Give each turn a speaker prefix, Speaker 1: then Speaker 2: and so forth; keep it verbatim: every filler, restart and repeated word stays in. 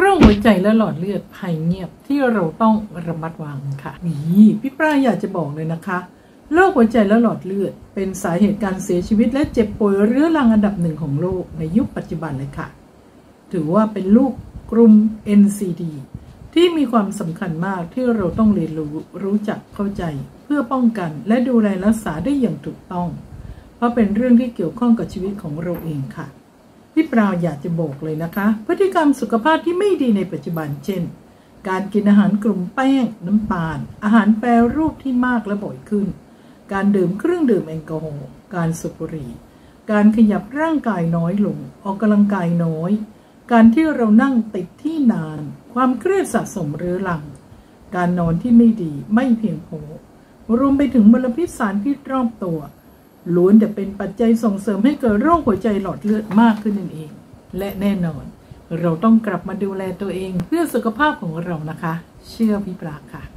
Speaker 1: คหัวใจและหลอดเลือดภัยเงียบที่เราต้องระมัดระวังค่ะนี่พี่ปลาอยากจะบอกเลยนะคะโรคหัวใจและหลอดเลือดเป็นสาเหตุการเสียชีวิตและเจ็บป่วยเรื้อรังอันดับหนึ่งของโลกในยุคปัจจุบันเลยค่ะถือว่าเป็นลูกกลุ่ม เอ็น ซี ดี ที่มีความสำคัญมากที่เราต้องเรียนรู้รู้จักเข้าใจเพื่อป้องกันและดูแลรักษาได้อย่างถูกต้องเพราะเป็นเรื่องที่เกี่ยวข้องกับชีวิตของเราเองค่ะพี่ปลาอยากจะบอกเลยนะคะพฤติกรรมสุขภาพที่ไม่ดีในปัจจุบันเช่นการกินอาหารกลุ่มแป้งน้ำตาลอาหารแปรรูปที่มากและบ่อยขึ้นการดื่มเครื่องดื่มแอลกอฮอล์การสูบบุหรี่การขยับร่างกายน้อยลงออกกำลังกายน้อยการที่เรานั่งติดที่นานความเครียดสะสมเรื้อรังการนอนที่ไม่ดีไม่เพียงพอรวมไปถึงมลพิษสารพิษรอบตัวล้วนแต่เป็นปัจจัยส่งเสริมให้เกิดโรคหัวใจหลอดเลือดมากขึ้นนั่นเองและแน่นอนเราต้องกลับมาดูแลตัวเองเพื่อสุขภาพของเรานะคะเชื่อพี่ปลาค่ะ